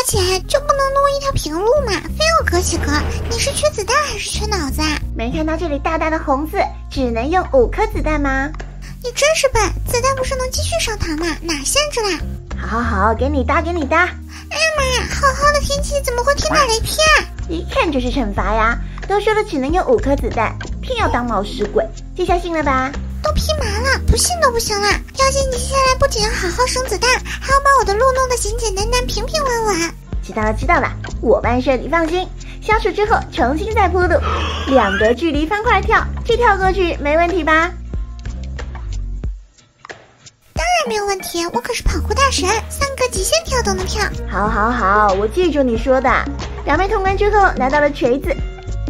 姐就不能录一条平路吗？非要隔几格？你是缺子弹还是缺脑子啊？ 没看到这里大大的红字，只能用5颗子弹吗？ 你真是笨，子弹不是能继续上膛吗？哪限制啦？ 好，给你搭。 哎呀妈呀，好好的天气怎么会天打雷劈啊？ 一看就是惩罚呀！都说了只能用5颗子弹，偏要当冒失鬼，这下信了吧？ 都劈麻了，不信都不行了。飘姐，你接下来不仅要好好生子弹，还要把我的路弄得简简单单、平平稳稳。 知道了，我办事你放心。消除之后重新再铺路，2格距离方块跳，这跳过去没问题吧？ 当然没有问题，我可是跑酷大神，3格极限跳都能跳。 好，我记住你说的。表妹通关之后拿到了锤子，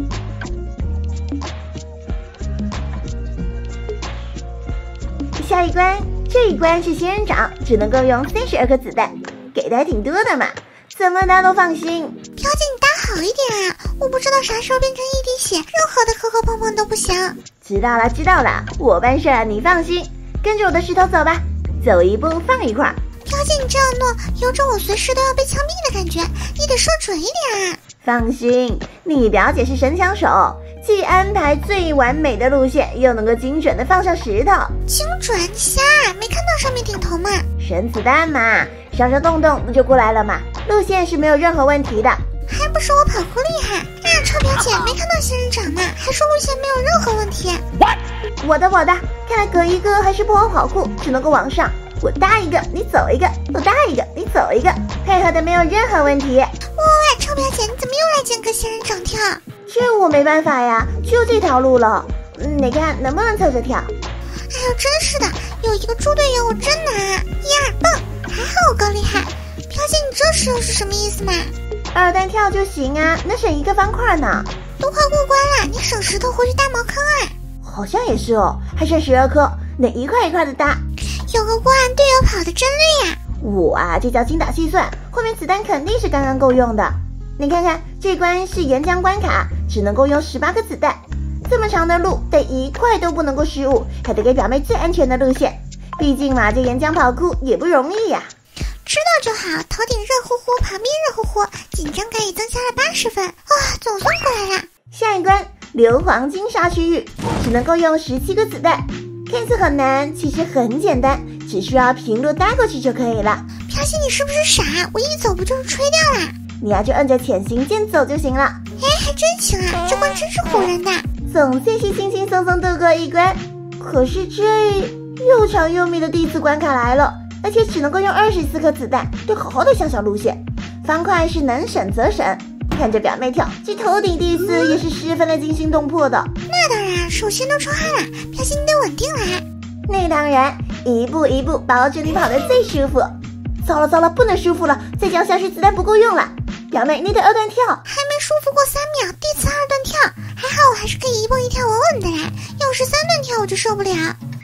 下一关，这一关是仙人掌，只能够用32颗子弹，给的还挺多的嘛，怎么搭都放心。 飘姐，你搭好一点啊！我不知道啥时候变成一滴血，任何的磕磕碰碰都不行。 知道了，我办事你放心，跟着我的石头走吧，走一步放一块。 飘姐，你这样弄，有种我随时都要被枪毙的感觉，你得射准一点啊！ 放心，你表姐是神枪手，既安排最完美的路线，又能够精准的放上石头。 精准？你瞎？没看到上面顶头吗？ 神子弹嘛，稍稍动动不就过来了嘛，路线是没有任何问题的。 还不是我跑酷厉害？哎呀，臭表姐，没看到仙人掌吗？还说路线没有任何问题。 我的，看来隔一个还是不好跑酷，只能够往上。我搭一个，你走一个；我搭一个，你走一个，配合的没有任何问题。 喂，臭表姐，你怎么又来捡个仙人掌跳？ 这我没办法呀，就这条路了。你看能不能凑着跳？ 哎呦，真是的，有一个猪队友我真难啊！1、2蹦，还好我够厉害。飘姐，你这是又是什么意思嘛 ？2段跳就行啊，能省1个方块呢。 都快过关了，你省石头回去搭茅坑啊？ 好像也是哦，还剩12颗，得一块一块的搭。 有个过岸队友跑得真累呀！ 我啊，这叫精打细算，后面子弹肯定是刚刚够用的。你看看，这关是岩浆关卡，只能够用18颗子弹。这么长的路，得一块都不能够失误，还得给表妹最安全的路线。毕竟嘛，这岩浆跑酷也不容易呀。 知道就好，头顶热乎乎，旁边热乎乎，紧张感也增加了80分。总算过来了。 下一关，硫磺金沙区域，只能够用17颗子弹。看似很难，其实很简单，只需要平路搭过去就可以了。 飘姐，你是不是傻？我一走不就是吹掉了？ 你呀就摁着潜行键走就行了。 哎，还真行啊，这关真是唬人的。 总算是轻轻松松度过一关。可是这又长又密的第一次关卡来了，而且只能够用24颗子弹，得好好的想想路线。方块是能省则省。看着表妹跳，这头顶第4也是十分的惊心动魄的。 那当然，首先都出汗了，飘姐你得稳定来。 那当然，一步一步保证你跑得最舒服。糟了，不能舒服了，再这样下去子弹不够用了。表妹，你得2段跳。 还没舒服过3秒，第次2段跳，还好我还是可以一蹦一跳稳稳的来。要是3段跳我就受不了。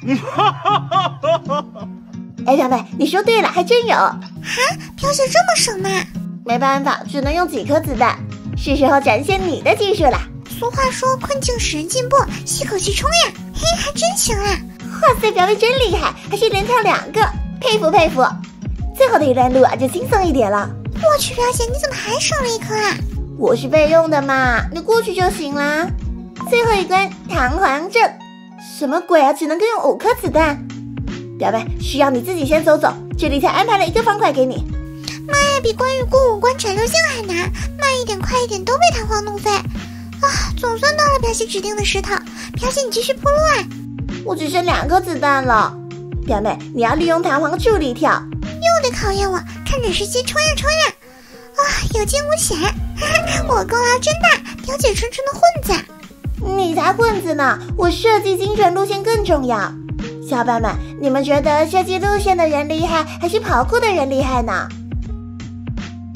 哎，表妹，你说对了，还真有。 飘姐这么省吗？ 没办法，只能用几颗子弹，是时候展现你的技术了。 俗话说，困境使人进步，吸口气冲呀！嘿，还真行啊！ 哇塞，表妹真厉害，还是连跳2个，佩服。最后的一段路啊，就轻松一点了。 我去，表姐，你怎么还省了1颗啊？ 我是备用的嘛，你过去就行啦。最后一关，弹簧阵，什么鬼啊？只能够用5颗子弹。表妹，需要你自己先走，这里才安排了1个方块给你。 妈呀，比关羽过5关斩六将还难，慢一点快一点都被弹簧弄飞。总算到了表姐指定的石头。表姐，你继续铺路啊！ 我只剩2颗子弹了。表妹，你要利用弹簧助力跳。 又得考验我，看准时机冲呀！有惊无险，我功劳真大，表姐纯纯的混子。 你才混子呢，我设计精准路线更重要。小伙伴们，你们觉得设计路线的人厉害，还是跑酷的人厉害呢？